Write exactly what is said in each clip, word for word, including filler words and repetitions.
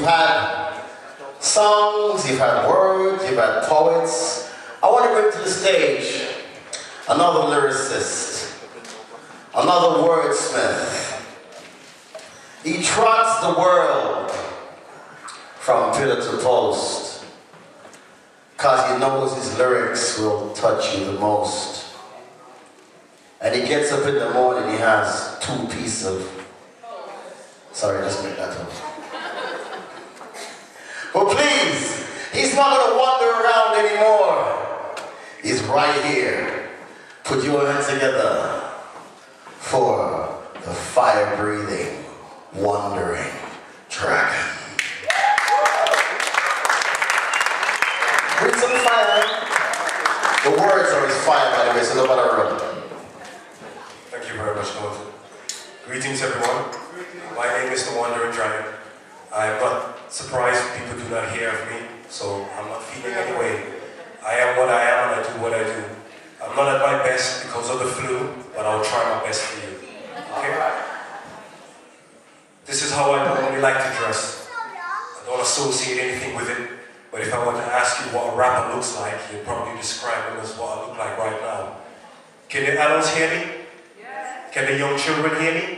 had songs, you've had words, you've had poets. I want to bring to the stage another lyricist, another wordsmith. He trots the world from pillar to post, because he knows his lyrics will touch you the most. And he gets up in the morning, he has two pieces of, sorry, let's make that up. But please, he's not going to wander around anymore. He's right here. Put your hands together for the fire-breathing, wandering dragon. Bring some fire. The words are his fire, by the way, so nobody run. Thank you very much, Lord. Greetings, everyone. My name is the Wandering Dragon. I'm not surprised people do not hear of me, so I'm not feeling any way. I am what I am and I do what I do. I'm not at my best because of the flu, but I'll try my best for you. Okay? This is how I normally like to dress. I don't associate anything with it, but if I were to ask you what a rapper looks like, you'd probably describe him as what I look like right now. Can the adults hear me? Can the young children hear me?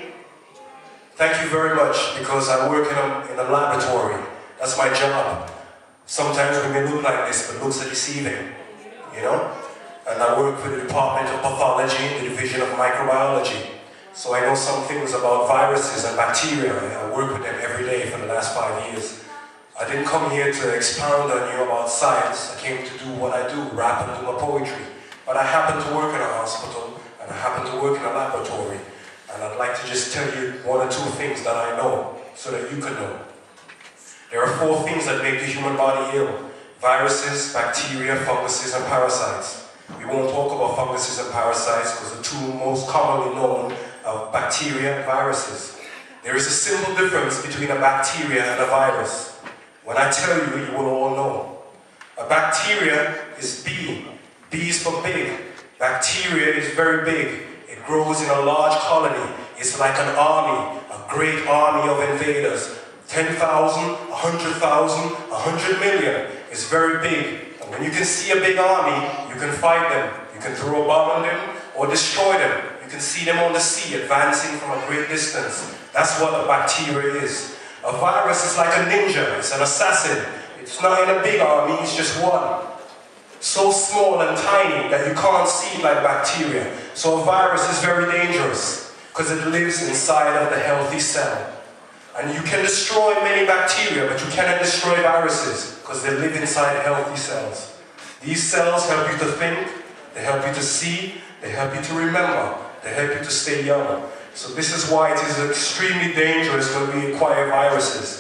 Thank you very much, because I work in a, in a laboratory. That's my job. Sometimes we may look like this, but looks are deceiving, you know? And I work with the Department of Pathology, the Division of Microbiology. So I know some things about viruses and bacteria. I work with them every day for the last five years. I didn't come here to expound on you about science. I came to do what I do, rap and do my poetry. But I happen to work in a hospital, and I happen to work in a laboratory. And I'd like to just tell you one or two things that I know, so that you can know. There are four things that make the human body ill: viruses, bacteria, funguses, and parasites. We won't talk about funguses and parasites because the two most commonly known are bacteria and viruses. There is a simple difference between a bacteria and a virus. When I tell you, you will all know. A bacteria is B. B is for big. Bacteria is very big. It grows in a large colony. It's like an army, a great army of invaders. ten thousand, one hundred thousand, one hundred million. It's very big. And when you can see a big army, you can fight them. You can throw a bomb on them or destroy them. You can see them on the sea advancing from a great distance. That's what a bacteria is. A virus is like a ninja. It's an assassin. It's not in a big army, it's just one. So small and tiny that you can't see it like bacteria. So a virus is very dangerous because it lives inside of the healthy cell. And you can destroy many bacteria, but you cannot destroy viruses because they live inside healthy cells. These cells help you to think, they help you to see, they help you to remember, they help you to stay young. So this is why it is extremely dangerous when we acquire viruses.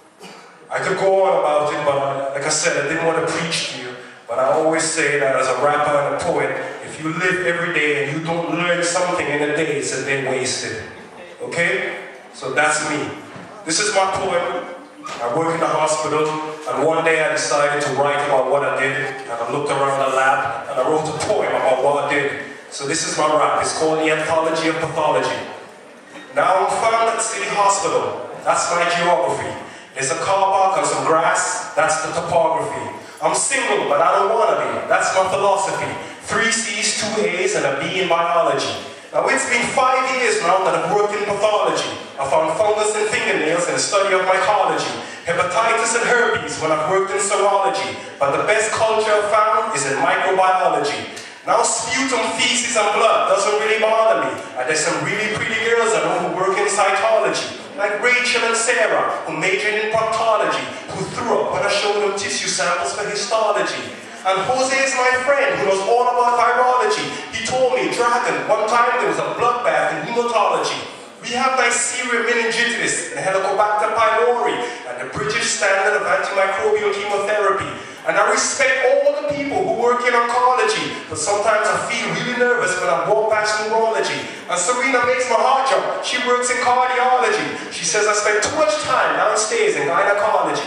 I could go on about it, but like I said, I didn't want to preach to you. But I always say that as a rapper and a poet, if you live every day and you don't learn something in a day, it's a day wasted. Okay? So that's me. This is my poem. I work in a hospital, and one day I decided to write about what I did, and I looked around the lab, and I wrote a poem about what I did. So this is my rap. It's called The Anthology of Pathology. Now I'm found at City Hospital. That's my geography. There's a car park and some grass. That's the topography. I'm single, but I don't want to be. That's my philosophy. Three C's, two A's, and a B in biology. Now it's been five years now that I've worked in pathology. I found fungus in fingernails in the study of mycology. Hepatitis and herpes when I've worked in serology. But the best culture I've found is in microbiology. Now sputum, feces, and blood doesn't really bother me. And there's some really pretty girls I know who work in cytology. Like Rachel and Sarah, who majored in proctology, who threw up when I showed them tissue samples for histology. And Jose is my friend who knows all about virology. He told me, Dragon, one time there was a bloodbath in hematology. We have Neisseria meningitis and Helicobacter pylori and the British standard of antimicrobial chemotherapy. And I respect all the people who work in oncology, but sometimes I feel really nervous when I walk past neurology. And Serena makes my heart jump. She works in cardiology. She says I spend too much time downstairs in gynecology.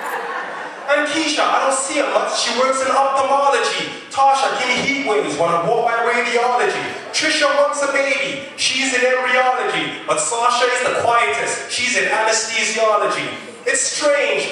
And Keisha, I don't see her much. She works in ophthalmology. Tasha, give me heat waves when I walk by radiology. Trisha wants a baby. She's in embryology. But Sasha is the quietest. She's in anesthesiology. It's strange,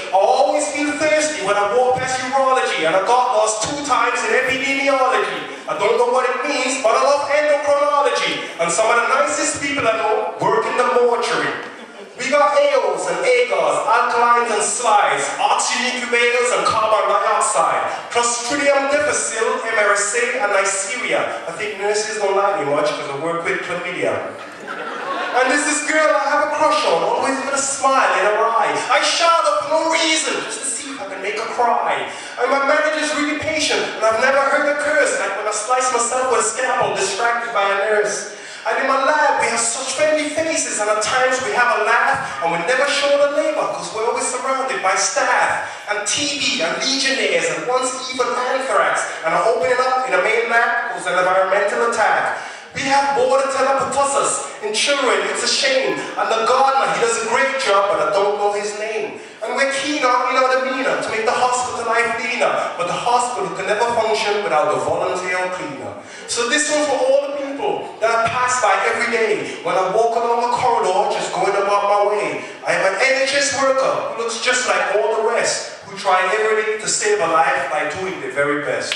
Don't know what it means, but I love endocrinology. And some of the nicest people I know work in the mortuary. We got A Os and agars, alkalines and slides, oxygen incubators and carbon dioxide, Clostridium difficile, M R S A and Neisseria. I think nurses don't like me much because I work with chlamydia. And there's this girl I have a crush on, always with a smile in her eye. I shout up for no reason, just to see if I can make her cry. And my marriage is really patient, and I've never heard her curse, like when I slice myself with a scalpel distracted by a nurse. And in my lab, we have such friendly faces, and at times we have a laugh, and we never show the labor, because we're always surrounded by staff, and T B, and legionnaires, and once even anthrax, and are opening up in a main lab was an environmental attack. We have Bordetella pertussis in children, it's a shame, and the gardener, he does a great job, but I don't know his name. And we're keen on, you know, the meaner, to make the hospital life cleaner, but the hospital can never function without the volunteer cleaner. So this one's for all the people that I pass by every day when I walk along the corridor just going about my way. I am an N H S worker who looks just like all the rest, who try every day to save a life by doing their very best.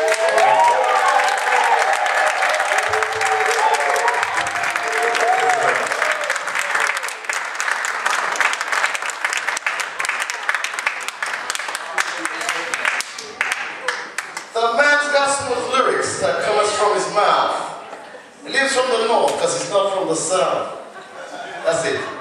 The man's got some lyrics that comes from his mouth. He lives from the north because he's not from the south. That's it.